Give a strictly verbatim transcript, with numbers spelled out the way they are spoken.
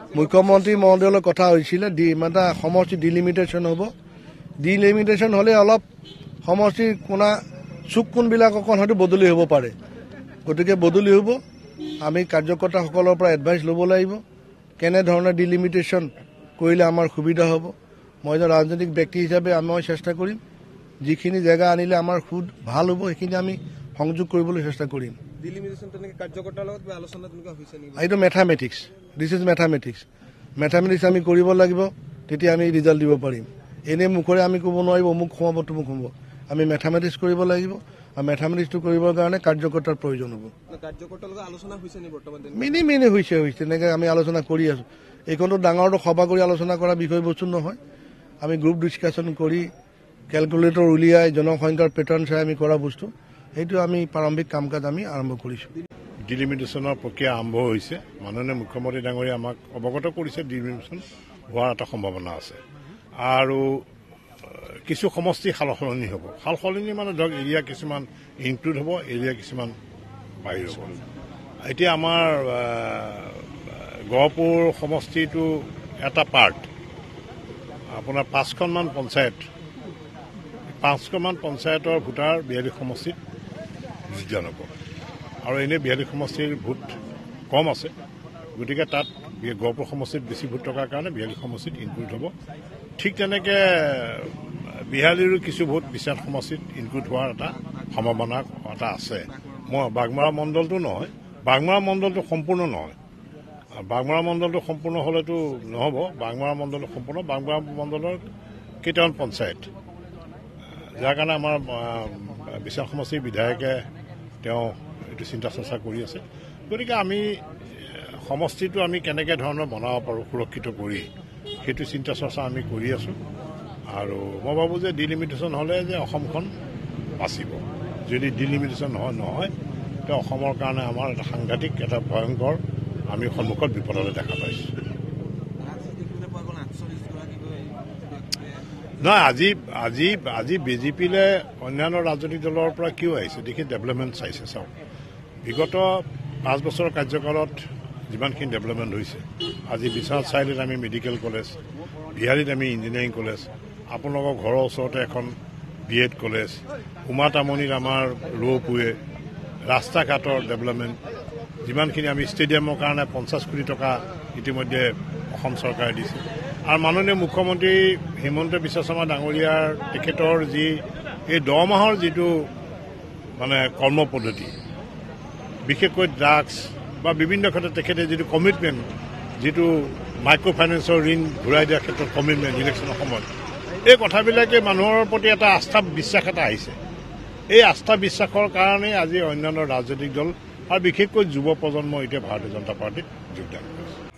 মুখ্যমন্ত্ৰী মহোদয়ৰ কথা হৈছিলে মানে সমষ্টি ডিলিমিটেশ্যন হ'ব ডিলিমিটেশ্যন হ'লে অলপ সমষ্টিৰ কোনা চুক কোনবিলাক অকণ হয়তো বদলি হ'ব পাৰে গতিকে বদলি হ'ব আমি কাৰ্যকৰ্তাসকলৰ পৰা এডভাইচ ল'ব লাগিব কেনেধৰণে ডিলিমিটেশ্যন কৰিলে আমাৰ সুবিধা হ'ব মই এজন ৰাজনৈতিক ব্যক্তি হিচাপে আমি চেষ্টা কৰিম যিখিনি জেগা আনিলে আমাৰ খুদ ভাল হ'ব সেইখিনি আমি সংযোগ কৰিবলৈ চেষ্টা কৰিম ডিলিমিটেশ্যন তেনেকৈ কাৰ্যকৰ্তাৰ লগত আলোচনা তেনেকুৱা হৈছে নেকি এইটো mathematics this is mathematics mathematics আমি কৰিব লাগিব তেতিয়া আমি ৰিজাল্ট দিব পাৰিম এনে মুখৰে আমি ক'ব নোৱাৰিব অমুক সোমাব তুমুক সোমাব আমি মেথামেটিক্স কৰিব লাগিব আৰু মেথামেটিক্সটো কৰিবৰ কাৰণে কাৰ্যকৰ্তাৰ প্ৰয়োজন হ'ব কাৰ্যকৰ্তাৰ লগত আলোচনা হৈছে নি বৰ্তমান মিনি মিনি হৈছে হৈছে তেনেকৈ আমি আলোচনা কৰি আছোঁ এইখনটো ডাঙৰটো সভা কৰি আলোচনা কৰা বিষয়বস্তু নহয় আমি গ্ৰুপ ডিছকাশ্যন কৰি কেলকুলেটৰ উলিয়াই জনসংখ্যাৰ পেটাৰ্ণ চাই আমি কৰা বস্তু সেইটো আমি প্ৰাৰম্ভিক কাম কাজ আমি আৰম্ভ কৰিছোঁ ডিলিমিটেশ্যনৰ প্ৰক্ৰিয়া আৰম্ভ হৈছে মাননীয় মুখ্যমন্ত্ৰী ডাঙৰীয়া আমাক অৱগত কৰিছে ডিলিমিটেশ্যন হোৱাৰ এটা সম্ভাৱনা আছে আৰু কিছু সমষ্টি সাল সলনি হ'ব সাল সলনি মানে ধৰক এৰিয়া কিছুমান ইনক্লুড হ'ব এৰিয়া কিছুমান বাহিৰ হ'ব এতিয়া আমাৰ গহপুৰ সমষ্টিটো এটা পাৰ্ট আপোনাৰ পাঁচখনমান পঞ্চায়ত পাঁচখনমান পঞ্চায়তৰ ভোটাৰ বিহালী সমষ্টিত যোগদান হ'ব আৰু এনেই বিহালী সমষ্টিৰ ভোট কম আছে গতিকে তাত গহপুৰ সমষ্টিত বেছি ভোট থকাৰ কাৰণে বিহালী সমষ্টিত ইনক্লুড হ'ব ঠিক তেনেকৈ বিহালীৰো কিছু ভোট বিশ্বনাথ সমষ্টিত ইনক্লুড হোৱাৰ এটা সম্ভাৱনা এটা আছে মই বাগমাৰা মণ্ডলটো নহয় বাগমাৰা মণ্ডলটো সম্পূৰ্ণ নহয় বাগমাৰা মণ্ডলটো সম্পূৰ্ণ হ'লেতো নহ'ব বাগমাৰা মণ্ডলটো সম্পূৰ্ণ বাগমাৰা মণ্ডলৰ কেইটামান পঞ্চায়ত যাৰ কাৰণে আমাৰ বিশ্বনাথ সমষ্টিৰ বিধায়কে তেওঁ এইটো চিন্তা চৰ্চা কৰি আছে গতিকে আমি সমষ্টিটো আমি কেনেকৈ ধৰণৰ বনাব পাৰোঁ সুৰক্ষিত কৰি সেইটো চিন্তা চৰ্চা আমি কৰি আছোঁ আৰু মই ভাবোঁ যে ডিলিমিটেশ্যন হ'লে যে অসমখন বাচিব যদি ডিলিমিটেশ্যন নহয় নহয় তেতিয়া অসমৰ কাৰণে আমাৰ এটা সাংঘাতিক এটা ভয়ংকৰ আমি সন্মুখত বিপদলৈ দেখা পাইছোঁ নহয় আজি আজি আজি বিজেপিলৈ অন্যান্য ৰাজনৈতিক দলৰ পৰা কিয় আহিছে দেখি ডেভেলপমেণ্ট চাইছে চাওক বিগত পাঁচ বছৰৰ কাৰ্যকালত যিমানখিনি ডেভেলপমেণ্ট হৈছে আজি বিশ্বনাথ চাৰিআলিত আমি মেডিকেল কলেজ বিহালীত আমি ইঞ্জিনিয়াৰিং কলেজ আপোনালোকৰ ঘৰৰ ওচৰতে এখন বি এড কলেজ উমাতামণিত আমাৰ ৰৌপুৱে ৰাস্তা ঘাটৰ ডেভেলপমেণ্ট যিমানখিনি আমি ষ্টেডিয়ামৰ কাৰণে পঞ্চাছ কোটি টকা ইতিমধ্যে অসম চৰকাৰে দিছে আৰু মাননীয় মুখ্যমন্ত্ৰী হিমন্ত বিশ্ব শৰ্মা ডাঙৰীয়াৰ তেখেতৰ যি এই দহ মাহৰ যিটো মানে কৰ্ম পদ্ধতি বিশেষকৈ ড্ৰাগছ বা বিভিন্ন ক্ষেত্ৰত তেখেতে যিটো কমিটমেণ্ট যিটো মাইক্ৰ' ফাইনেন্সৰ ঋণ ঘূৰাই দিয়াৰ ক্ষেত্ৰত কমিটমেণ্ট ইলেকশ্যনৰ সময়ত এই কথাবিলাকে মানুহৰ প্ৰতি এটা আস্থা বিশ্বাস এটা আহিছে এই আস্থা বিশ্বাসৰ কাৰণেই আজি অন্যান্য ৰাজনৈতিক দল আৰু বিশেষকৈ যুৱ প্ৰজন্ম এতিয়া ভাৰতীয় জনতা পাৰ্টীত যোগদান কৰিছে